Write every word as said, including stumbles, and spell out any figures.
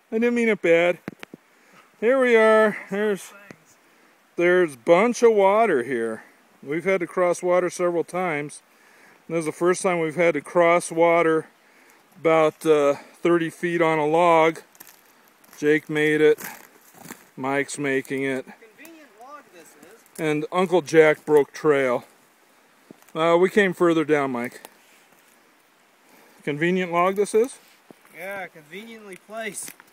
I didn't mean it bad. Here we are. There's there's a bunch of water here. We've had to cross water several times. This is the first time we've had to cross water about uh, thirty feet on a log. Jake made it. Mike's making it. Convenient log this is. And Uncle Jack broke trail. Uh, we came further down, Mike. Convenient log this is? Yeah, conveniently placed.